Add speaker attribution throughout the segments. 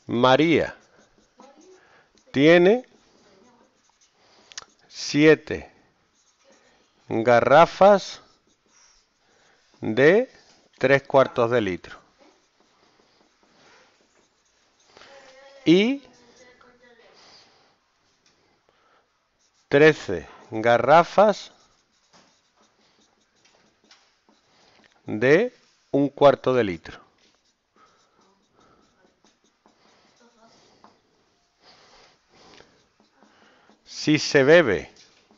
Speaker 1: María tiene 7 garrafas de 3/4 de litro. Y 13 garrafas de 1/4 de litro. Si se bebe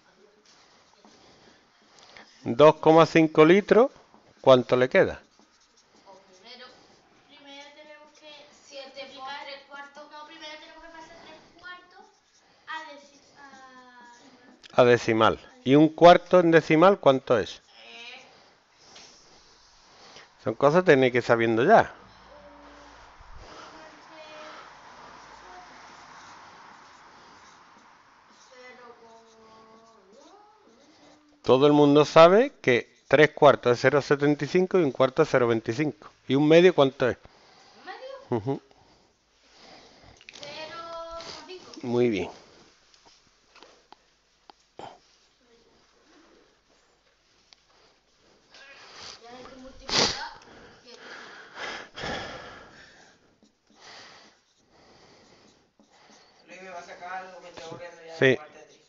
Speaker 1: 2,5 litros, ¿cuánto le queda?
Speaker 2: Primero tenemos que 7 por 3/4. No, primero tenemos que pasar 3/4
Speaker 1: A decimal. ¿Y 1/4 en decimal cuánto es? Son cosas que tenéis que ir sabiendo ya. Todo el mundo sabe que 3/4 es 0,75 y 1/4 es 0,25. ¿Y 1/2 cuánto es?
Speaker 2: ¿1/2? 0,5.
Speaker 1: Muy bien.
Speaker 2: Ya hay que multiplicar.
Speaker 3: Luis me va a sacar algo, me estoy aburriendo ya
Speaker 1: Sí.
Speaker 3: de la parte de ti.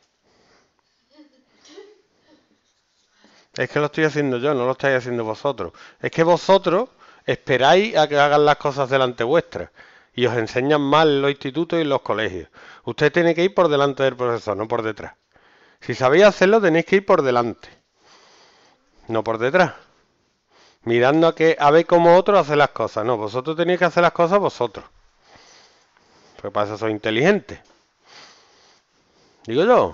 Speaker 1: Es que lo estoy haciendo yo, no lo estáis haciendo vosotros. Es que vosotros esperáis a que hagan las cosas delante vuestra y os enseñan mal en los institutos y en los colegios. Usted tiene que ir por delante del profesor, no por detrás. Si sabéis hacerlo, tenéis que ir por delante, no por detrás. Mirando a ver cómo otros hacen las cosas. No, vosotros tenéis que hacer las cosas vosotros. Porque para eso sois inteligentes. Digo yo.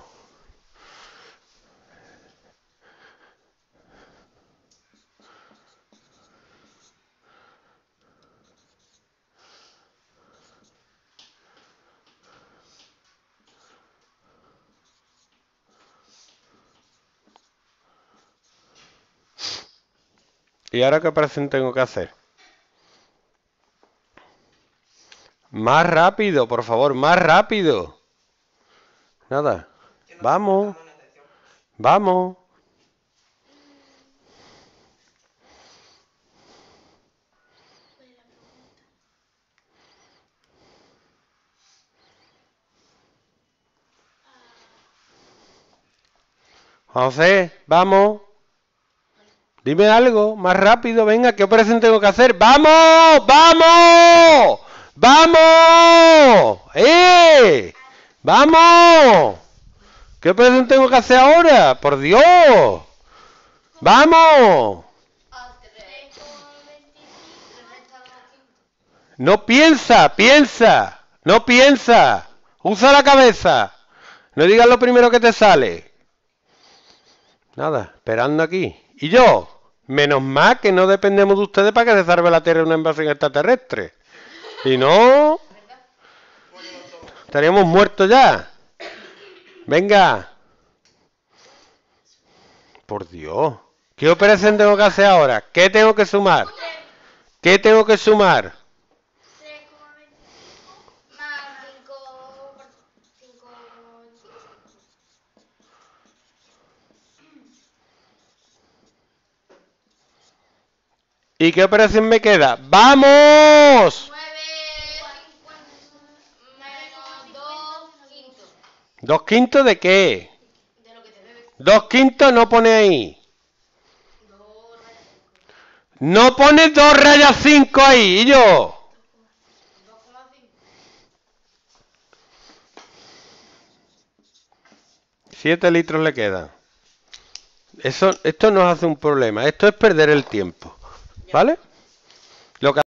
Speaker 1: ¿Y ahora qué operación tengo que hacer? Más rápido, por favor, más rápido. Nada. Vamos. Vamos. José, vamos. Dime algo, más rápido, venga, ¿qué operación tengo que hacer? ¡Vamos! ¡Vamos! ¡Vamos! ¡Vamos! ¿Qué operación tengo que hacer ahora? ¡Por Dios! ¡Vamos! No piensa, piensa. No piensa. Usa la cabeza. No digas lo primero que te sale. Nada, esperando aquí. ¿Y yo? Menos mal que no dependemos de ustedes para que se salve la Tierra de una invasión extraterrestre. Si no, estaríamos muertos ya. Venga. Por Dios. ¿Qué operación tengo que hacer ahora? ¿Qué tengo que sumar? ¿Qué tengo que sumar?
Speaker 2: 3,25 más 5,25.
Speaker 1: ¿Y qué operación me queda? ¡Vamos!
Speaker 2: 9 menos 2/5.
Speaker 1: ¿2/5 de qué?
Speaker 2: De lo que te bebes.
Speaker 1: 2/5 no pone ahí.
Speaker 2: 2 rayas 5.
Speaker 1: No pone 2 rayas 5 ahí, y yo.
Speaker 2: 2,5.
Speaker 1: 7 litros le quedan. Esto nos hace un problema. Esto es perder el tiempo. ¿Vale? Lo que